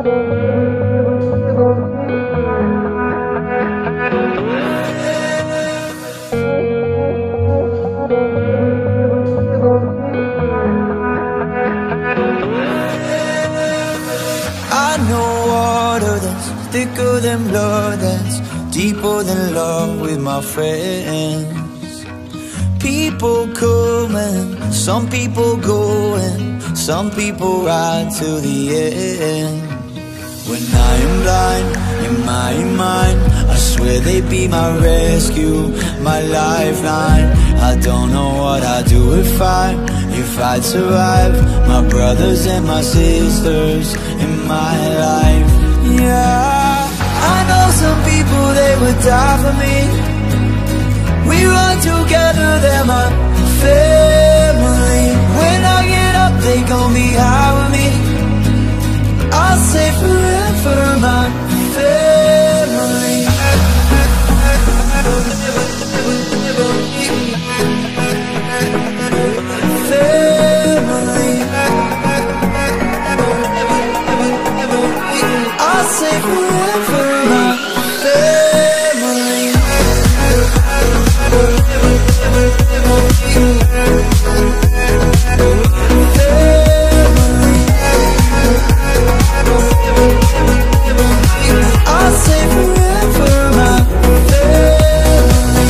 I know water that's thicker than blood, that's deeper than love with my friends. People coming, some people going, some people ride to the end. When I am blind in my mind, I swear they'd be my rescue, my lifeline. I don't know what I'd do if I'd survive. My brothers and my sisters in my life. Yeah, I know some people, they would die for me. We run together, they're my family. When I get up, they gon' be high with me. I'll say forever, my family. Family. I'll say forever, my family. I'll say forever, my family.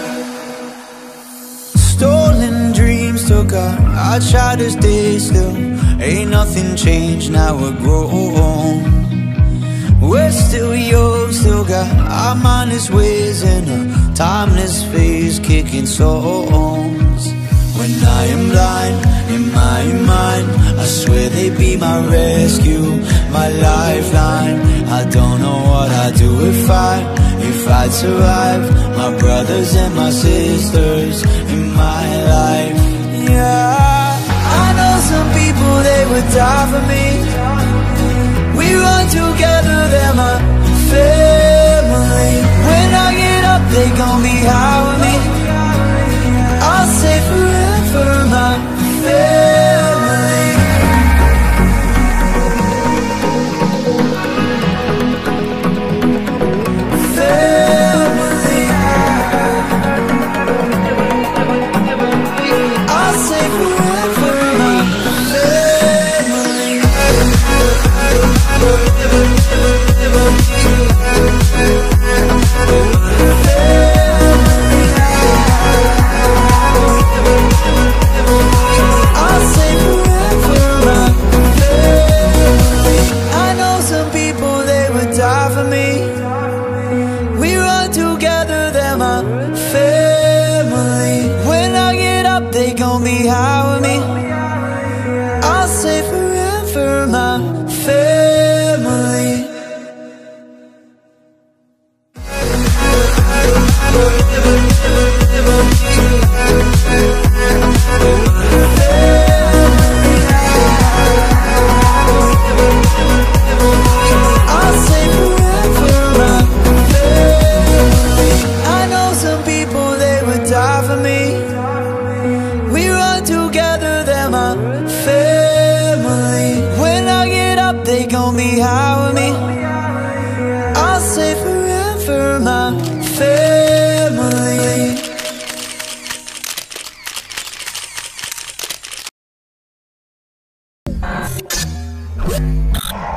Stolen dreams took out, I try to stay still. Ain't nothing changed, now we're grown. We're still young, still got our mindless ways in a timeless phase, kicking songs. When I am blind in my mind, I swear they'd be my rescue, my lifeline. I don't know what I'd do if I'd survive. My brothers and my sisters in my life. Yeah, I know some people, they would die for me. We run together, they're my family. When I get up, they gon' be high with me. I'll say forever, my family. Family. I'll say forever, my family. I'll say forever, my family. I know some people, they would die for me. We run together, they're my family. When I get up, they gon' be high with me. I'll say forever, my family. I'll say forever, my family. I know some people, they would die for me. We run together, they're my family. When I get up, they gon' be high with me. I'll say forever, my family.